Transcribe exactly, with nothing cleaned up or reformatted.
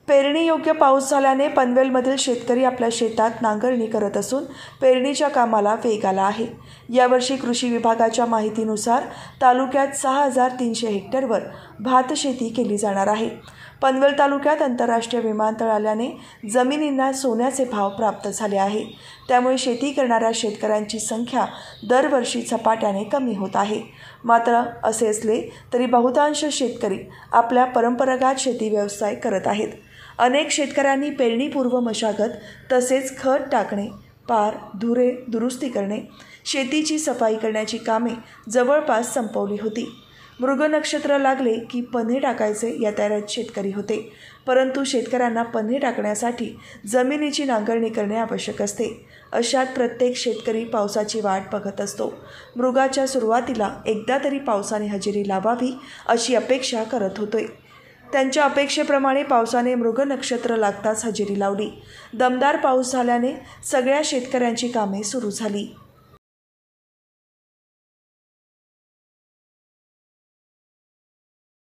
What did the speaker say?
पेरणीयोग्य पाऊस झाल्याने पनवेलमधील शेतकरी आपल्या शेतात नांगरणी करत असून पेरणीच्या कामाला वेग आला आहे। यावर्षी कृषी विभागाच्या माहितीनुसार तालुक्यात सहा हजार तीनशे हेक्टरवर भात शेती केली जाणार आहे। पनवेल तालुक्यात आंतरराष्ट्रीय विमानतळ आल्याने जमिनींना सोन्याचे भाव प्राप्त झाले आहे। त्यामुळे शेती करणाऱ्या शेतकऱ्यांची संख्या दरवर्षी झपाट्याने कमी होत आहे। मात्र असे असले तरी बहुतांश शेतकरी आपल्या परंपरागत शेती व्यवसाय करत आहेत। अनेक शेतकऱ्यांनी पेरणीपूर्व मशागत तसेच खत टाकणे, पार, धुरे दुरुस्ती करणे, शेतीची सफाई करण्याची कामे जवळपास संपवली होती। मृग नक्षत्र लागले की पन्हे टाकायचे या तयारीत शेतकरी होते। परंतु शेतकऱ्यांना पन्हे टाकण्यासाठी जमिनीची नांगरणी करणे आवश्यक असते। अशात प्रत्येक शेतकरी पावसाची वाट बघत असतो। मृगाच्या सुरुवातीला एकदा तरी पावसाने हजेरी लावावी अशी अपेक्षा करत होते। त्यांच्या अपेक्षेप्रमाणे पावसाने मृग नक्षत्र लागताच हजेरी लावली। दमदार पाऊस झाल्याने सगळ्या शेतकऱ्यांची कामे सुरू झाली।